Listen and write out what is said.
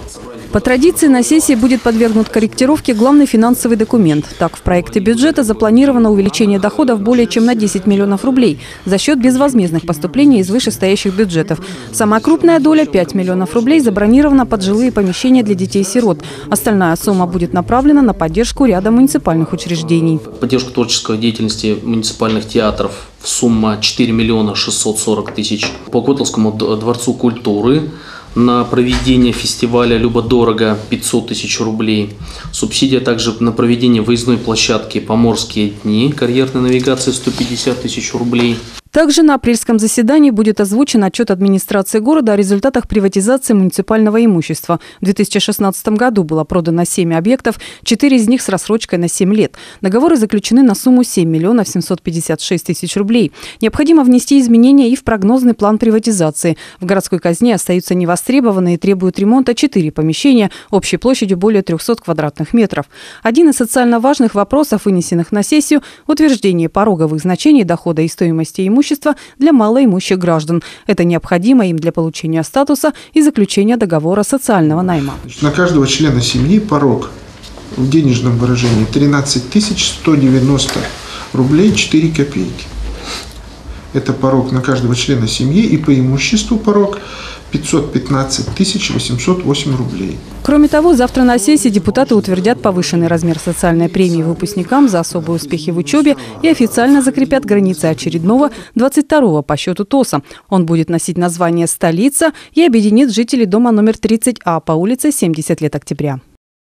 По традиции на сессии будет подвергнут корректировке главный финансовый документ. Так, в проекте бюджета запланировано увеличение доходов более чем на 10 миллионов рублей за счет безвозмездных поступлений из вышестоящих бюджетов. Самая крупная доля – 5 миллионов рублей – забронирована под жилые помещения для детей-сирот. Остальная сумма будет направлена на поддержку ряда муниципальных учреждений. Поддержку творческой деятельности муниципальных театров в сумме 4 миллиона 640 тысяч. По Котовскому дворцу культуры на проведение фестиваля «Любо-дорого» 500 тысяч рублей. Субсидия также на проведение выездной площадки «Поморские дни» карьерной навигации 150 тысяч рублей. Также на апрельском заседании будет озвучен отчет администрации города о результатах приватизации муниципального имущества. В 2016 году было продано 7 объектов, 4 из них с рассрочкой на 7 лет. Договоры заключены на сумму 7 миллионов 756 тысяч рублей. Необходимо внести изменения и в прогнозный план приватизации. В городской казне остаются невостребованные и требуют ремонта 4 помещения общей площадью более 300 квадратных метров. Один из социально важных вопросов, вынесенных на сессию – утверждение пороговых значений дохода и стоимости имущества для малоимущих граждан. Это необходимо им для получения статуса и заключения договора социального найма. На каждого члена семьи порог в денежном выражении 13 190 рублей 4 копейки. Это порог на каждого члена семьи, и по имуществу порог 515 808 рублей. Кроме того, завтра на сессии депутаты утвердят повышенный размер социальной премии выпускникам за особые успехи в учебе и официально закрепят границы очередного 22-го по счету ТОСа. Он будет носить название «Столица» и объединит жителей дома номер 30А по улице 70 лет октября.